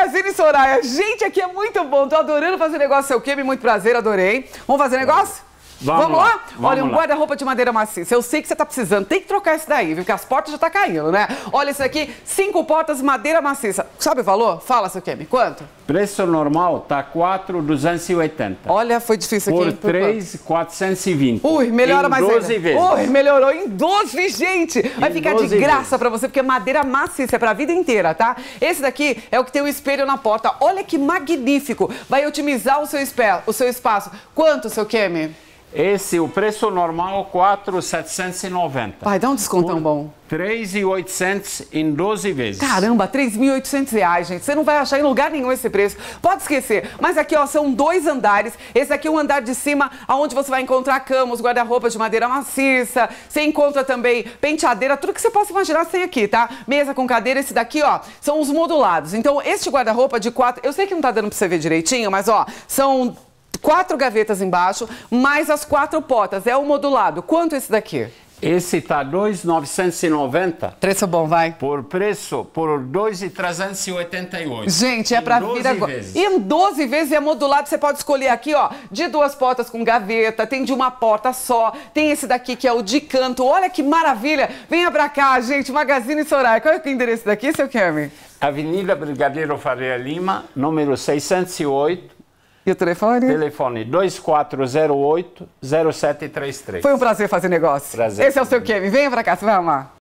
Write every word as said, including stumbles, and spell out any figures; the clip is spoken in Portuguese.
Magazine Soraya. Gente, aqui é muito bom. Tô adorando fazer negócio seu Kemi. Muito prazer, adorei. Vamos fazer negócio? Vamos, Vamos lá. lá? Vamos Olha, um lá. guarda-roupa de madeira maciça. Eu sei que você tá precisando. Tem que trocar esse daí, viu? Porque as portas já tá caindo, né? Olha esse daqui, cinco portas madeira maciça. Sabe o valor? Fala, seu Kemi. Quanto? Preço normal tá quatro mil duzentos e oitenta. Olha, foi difícil aqui. Por hein? três mil quatrocentos e vinte. Ui, melhora em mais doze ainda. vezes. Ui, melhorou em doze, gente. Vai Em ficar de doze graça vezes. pra você, porque é madeira maciça, é pra vida inteira, tá? Esse daqui é o que tem o espelho na porta. Olha que magnífico. Vai otimizar o seu, espé- o seu espaço. Quanto, seu Kemi? Esse, o preço normal, quatro mil setecentos e noventa. Vai, dá um descontão Por bom. três mil e oitocentos em doze vezes. Caramba, três mil e oitocentos reais, gente. Você não vai achar em lugar nenhum esse preço. Pode esquecer. Mas aqui, ó, são dois andares. Esse aqui é um andar de cima, onde você vai encontrar camas, guarda-roupas de madeira maciça. Você encontra também penteadeira, tudo que você possa imaginar tem aqui, tá? Mesa com cadeira. Esse daqui, ó, são os modulados. Então, este guarda-roupa de quatro... Eu sei que não tá dando pra você ver direitinho, mas, ó, são quatro gavetas embaixo, mais as quatro portas. É o modulado. Quanto esse daqui? Esse tá dois mil novecentos e noventa. Preço bom, vai. Por preço, por dois mil trezentos e oitenta e oito. Gente, é pra vir agora. vezes. E em doze vezes é modulado, você pode escolher aqui, ó, de duas portas com gaveta, tem de uma porta só, tem esse daqui que é o de canto. Olha que maravilha. Venha pra cá, gente, Magazine Soraya. Qual é o endereço daqui, seu Kemi? Avenida Brigadeiro Faria Lima, número seiscentos e oito. E o telefone? Telefone dois quatro zero oito, zero sete três três. Foi um prazer fazer negócio. Prazer. Esse é o seu Kemi. Venha pra cá, você vai amar.